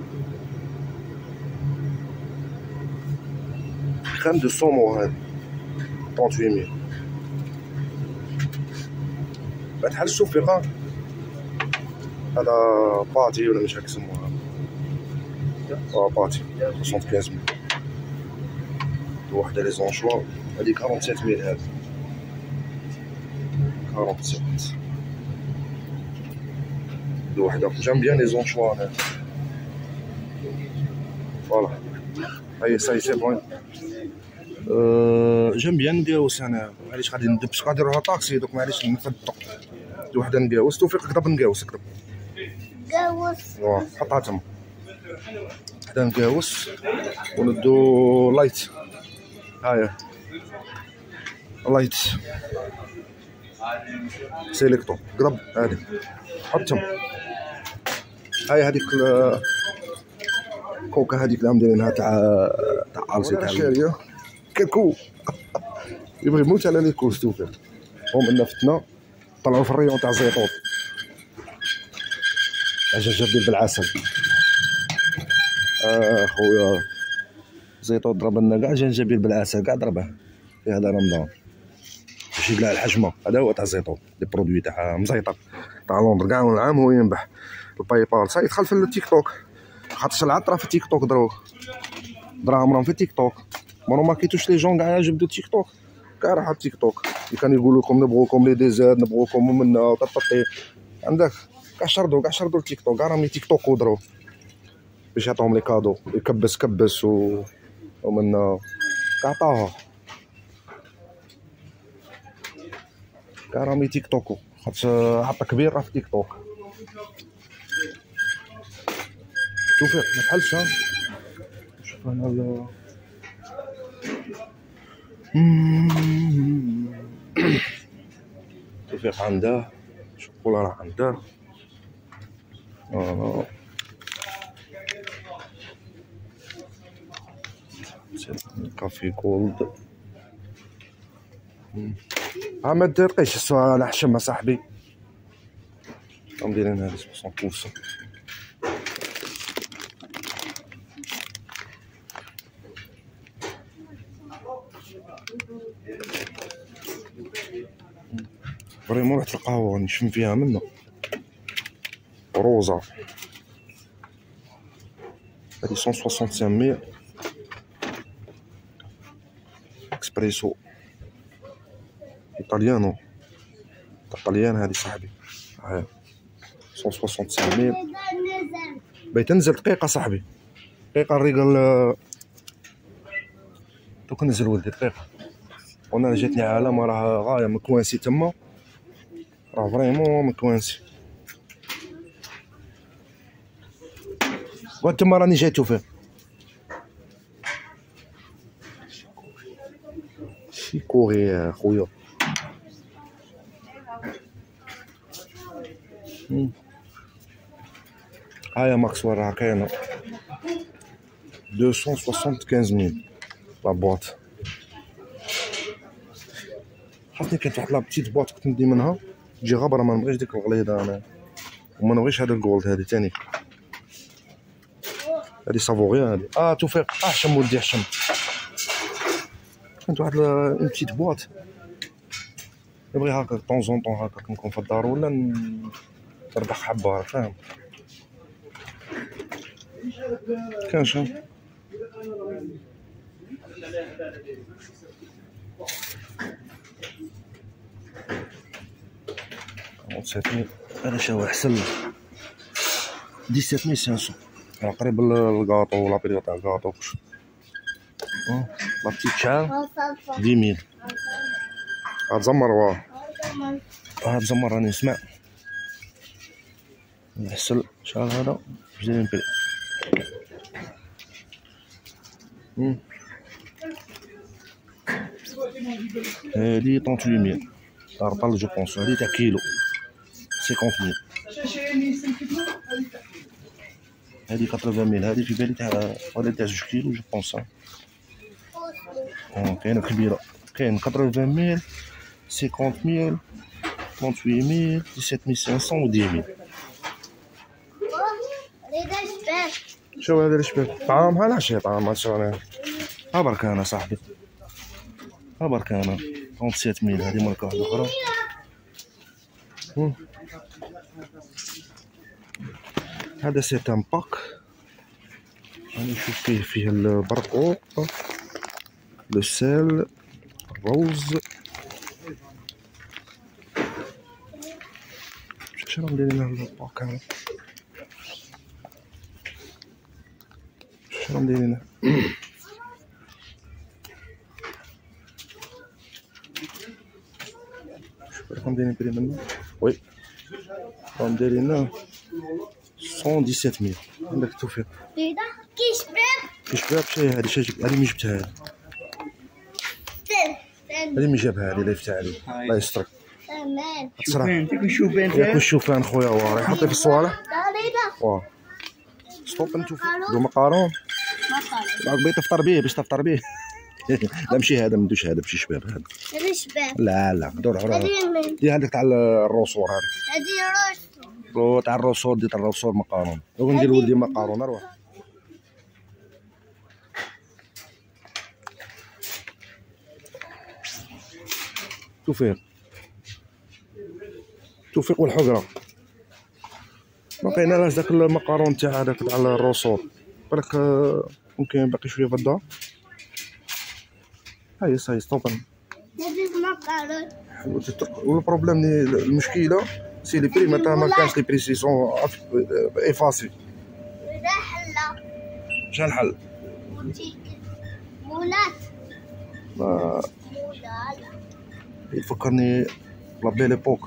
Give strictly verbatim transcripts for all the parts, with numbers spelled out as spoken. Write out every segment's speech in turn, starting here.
خام دو سومو هادي ثمانية وثلاثين. بعد حال الشوفيقة هذا باتي ولا مش هاك يسموها. اه باتي خمسة وخمسين. وحدة لي زونشوا هادي سبعة وثلاثين هادي سبعة وثلاثين. دو وحدة جام بيان لي زونشوا هادي. فوالا هاي ساي سي بوين. أه جام بيان نقاوس انا معليش غادي ندبش غادي نروحو طاكسي دوك معليش نفدو. دي وحدة نقاوس توفيق كتب نقاوس كتب قاوس واه حطها تما. وحدة نقاوس وندو لايت. هاهي لايت سيليكتو قرب هادي حط تما. هاي هاديك كوكا هاديك اللي عم دايرينها تاع تاع عرسي تاع الشاريه كاكو يبغي يموت على لي كوس توفيق. هم عندنا فتنا طلعوا في الريون تاع الزيتون تاع جرجير بالعسل. اه خويا زيتون ضرب لنا كاع جنجبيل بالعسل كاع ضربه في هذا رمضان ماشي كاع الحجمه. هذا هو تاع الزيتون لي برودوي تاع مزيطه تاع لندن كاع العام هو ينبح. الباي بال صاي دخل في التيك توك خاطر العطره في التيك توك دروك دراهم راهم في التيك توك. ما ماركيتوش لي جون كاع يعجبدو التيك توك كاع راح التيك توك. اللي كانوا يقولوا لكم نبغوكم لي ديزاد نبغوكم منا طططي عندك كاع شردو كاع شردو التيك توك كاع راهم تيك توك ودرو باش يعطوهم لي كادو يكبس كبس و ومن كاع عطاوها كاع راهم تيك توكو خاطر عطا كبير راه في تيك توك. توفيق ما تحلش ها شوف انا توفيق عنده شوكولا راه عنده. اه كافي جولد. ها ما ترقيش السوا على حشم صاحبي راهم دايرين هادي مية بالمية. فريمون رحت القهوة نشم فيها منا روزا هادي مية وخمسة وستين اكسبريسو ايطاليانو تاع طليان هادي صاحبي. ها مية وخمسة وستين باي تنزل دقيقة صاحبي دقيقة الريقل دوك نزل ولدي دقيقة. وانا جاتني علامة راه غاية مكوانسي تما راه فريمون مكوانسي. قلت تما راني جاي توفيق شي كوري يا خويا. هايا ماكسويل راه كاينة مئتين وخمسة وخمسين لا بواط. عرفتني كانت واحد لا بتيت بواط كنت ندي منها تجي غبرة ما نبغيش ديك الغليظة انا وما نبغيش هذا الجولد هذه تاني هذه سافوري هذه. اه توفيق اه حشم ولدي حشم كانت واحد اون بتيت بواط نبغي هكا طون زون طون هكا نكون في الدار ولا نربح حبة فاهم كانش سبعة هذا شو احسن سبعة آلاف وخمسمية راه قريب للكاطو ولا بريو تاع الكاطو اه لا بتيت شحال عشرة ألف هاد زمر واه هاد زمر راني نسمع نحسل شحال هذا جايين بري هادي ثمانية وثمانين رطل جو بونس هادي تاع كيلو خمسين ألف هادي ثمانين ألف هادي في بالي تاع ولا تاع جوج كيلو جو بونس اه كاينه كبيره كاين ثمانين ألف خمسين ألف ثمانية وثمانين ألف سبعة آلاف وخمسمية و عشرة ألف شو هذا الشباب طعام؟ ها لا شي طعام ما تشرى ها برك انا صاحبي ها برك انا ثلاثة وسبعين ميل هذه ماركه واحده اخرى. هذا سي ان باك راني نشوف فيه فيه البرقوق لو سيل الروز. شنو مديرين هاد الباك هذا؟ شنو مديرين؟ شوف راكم دايرين بري منه. وي راهم دايرين مية وسبعة عشر ميل. عندك التوفيق. كي شباب كي شباب شي هادي شي هادي مين جبتها هادي؟ هادي مين جابها هادي اللي يفتح عليك الله يسترك. تمام. شوفان ديك الشوفان ياك الشوفان خويا واه يحطيه في الصوالح. دارينا واه ستوب نشوف دو مقارون بعد بغيت تفطر به باش تفطر به. لا ماشي هذا ما ندوش هذا ماشي شباب هذا. هذا شباب. لا لا دور على هذه من دي هذاك تاع الروسور هذا. هذه روس. رو تاع الروسور دي تاع الروسور مقارون. لو ندير ولدي مقارون اروح. توفيق توفيق والحقرة ما كاين لاش داك المقارون تاع هذاك تاع الروسور بالك ممكن باقي شويه في الدار. هاي صاي ستوبن هذه مقارون. والبروبليم المشكله سي لي بري متى ما كانش لي بري سي سون افاسي. هذا حلا. شنو الحل؟ مولات. ما مولا. يفكرني لا بيل ايبوك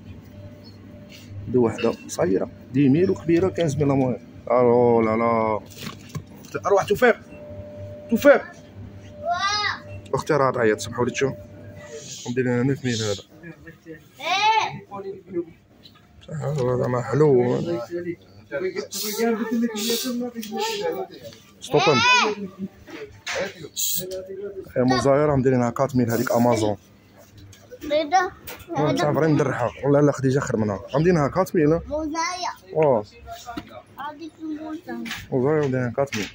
دي وحده صغيره دي ميل وكبيره خمسة ميل المهم. الو لا لا اروح توفيق توفيق اختي راه تعيط سمحوا لي تشوف ندير لنا مية ميل هذا. ايه هذا ما حلو ستوبن يا مزاير راهم دايرينها أربعة ميل هذيك امازون. رضا. تعرف راني ندرحها ولا لا خديجه خير منها راهم دايرينها أربعة ميل. موزايا. واه هذيك موزايا. مزاير دايرينها أربعة ميل.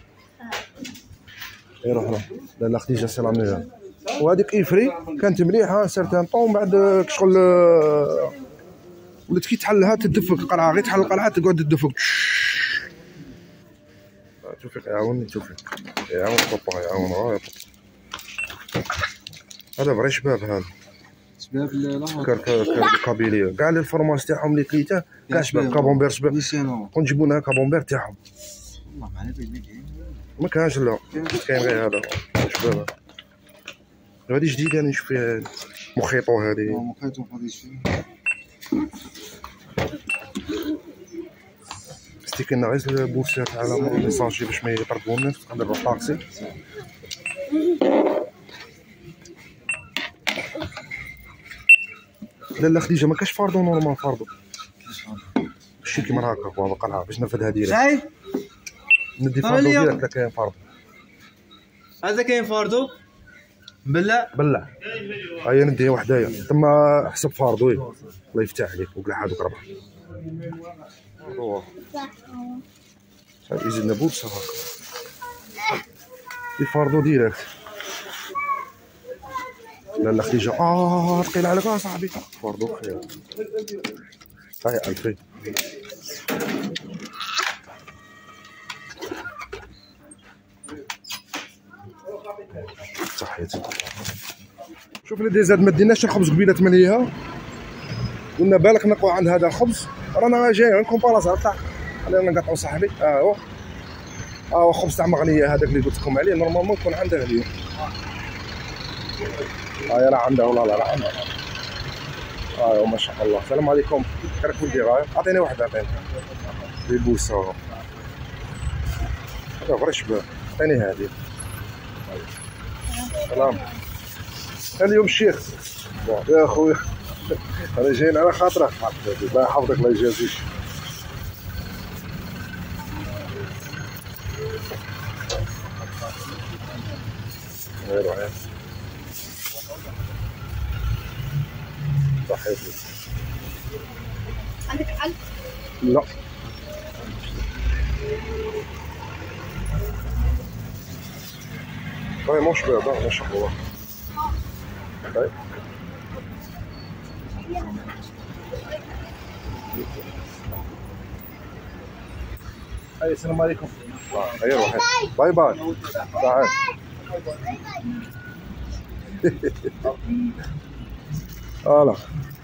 يروح له لا لا خديجه سي لا ميور. وهذيك ايفري كانت مليحه سيرتان طون بعد شغل ولات كي تحلها تدفك القرعه غير تحل القرعه تقعد تدفك. توفيق يعاونني توفيق يعاون بابا يعاون غاية. هذا فري شباب هذا شباب القبيليه كاع لي الفرماج تاعهم اللي كليته كاع شباب كابونبير شباب كون نجيبو لنا كابونبير تاعهم والله ما على بالي ما كانش لا كاين غير هذا شباب. هذه جديده انا نشوف فيها مخيطو هذه مخيطو خديت فيه ستيكنا غير البوسات على ميساجي باش ما يطردوا الناس نقدر نروح طاكسي. لا لا خديجه ما كاش فاردو نورمال فاردو ماشي كيما هكا هو باقا باش نرفدها ديريكت شاي ندي فاردو ديريكت. لا كاين فاردو هذا كاين فاردو بلا بلع هيا نديها وحدايا تما حسب فاردو الله يفتح عليك وكاع هادوك ربح. يزيدنا بوبس هاكا الفاردو ديريكت. لا لا خديجه اه ثقيله عليك اصاحبي فاردو خير. هاي ألفين صحيتي. شوف لي زاد ما ديناش الخبز قبيله تمليها قلنا بالك نقوا عند هذا الخبز رانا جايين كومباراسا تاع خلينا نقطعوا صاحبي. اه هو اه هو خبز تاع مغنيه هذاك اللي قلت لكم عليه نورمالمون يكون عنده اليوم. اه لا عنده ولا لا لا عنده. اه ما شاء الله. السلام عليكم كيفك ولدي غايب اعطيني واحد اعطيني لي بوسه هذا فري شباب اعطيني هذه. سلام اليوم الشيخ يا خويا انا جايين على خاطرك الله يحفظك الله يجازيك. غير وعين صحيتي. عندك حل؟ لا فريمون شباب ما شاء الله. طيب اي السلام عليكم. اي روحي باي باي. تعال فوالا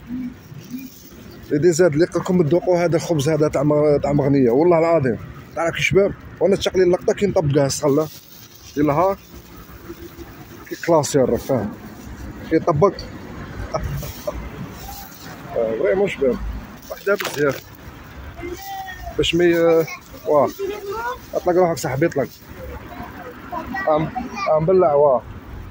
لي ديزاد اللي لقاكم تذوقوا هذا الخبز هذا تاع تاع مغنيه والله العظيم تاع كي شباب. وانا تشق لي اللقطه كي نطبقها الصله يلا ها كي كلاسي الراه فاهم كي طبق فريمون شباب وحده بزاف باش مي واه اطلق روحك صاحبي اطلق ام ام بلع واه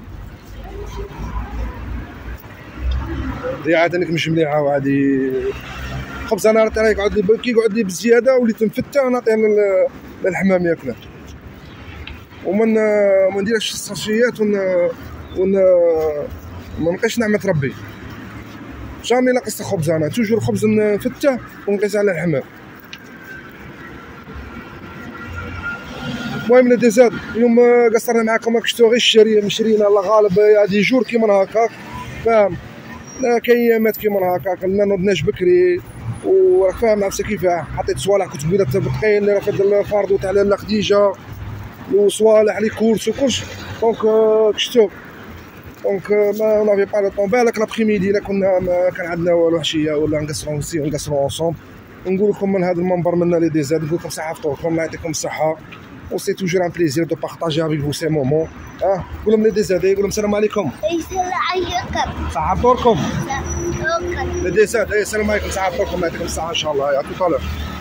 هي عاد مش مليحه وعادي خبز انا راه يقعد لي كي يقعد لي بزياده وليت نفتح ونعطيه للحمام ياكله ومن ما نديرش الساشيات ون ون ما نبقاش نعمه ربي جامي ناقص خبز انا توجور خبز نفتح ونقيس على الحمام. المهم لي ديزاد اليوم قصرنا معاكم راك شفتو غير الشريه مشرينا الله غالب هادي جور كيما هكاك فاهم. لا كاين ايامات كيما هكاك ما نوضناش بكري وراك فاهم نفسك كيفاه حطيت صوالح كنت بيضات بتقين اللي راه في الفاردو تاع لاله خديجه وصوالح لي كورس وكلش دونك كشتو دونك ما نافي با لو طون. بالك لابخي ميدي الا كنا ما كان عندنا والو عشيه ولا نقصرو نسيو نقصرو اونصومبل نقول لكم من هذا المنبر منا لي ديزاد نقول لكم صحه فطوركم الله يعطيكم الصحه و سي توجور ان بليزير دو بارطاجي افيك فو سي مومون. اه قول لهم لي ديزاد قول لهم السلام عليكم. السلام عليكم. صحه فطوركم شكرا. لي ديزاد السلام عليكم صحه فطوركم الله يعطيكم الصحه ان شاء الله. يا تو